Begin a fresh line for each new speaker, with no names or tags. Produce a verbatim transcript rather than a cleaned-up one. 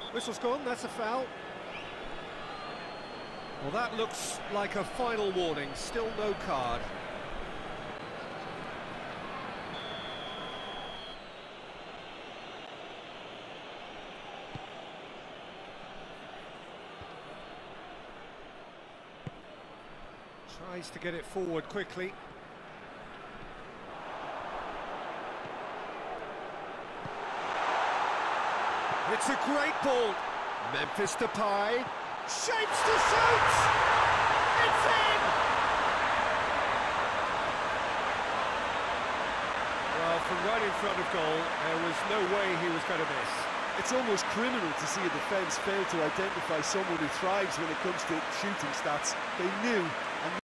Whistle's gone, that's a foul. Well, that looks like a final warning, still no card. Tries to get it forward quickly. It's a great ball. Memphis Depay shapes to shoot. It's in. Well, from right in front of goal, there was no way he was going to miss.
It's almost criminal to see a defence fail to identify someone who thrives when it comes to shooting stats. They knew and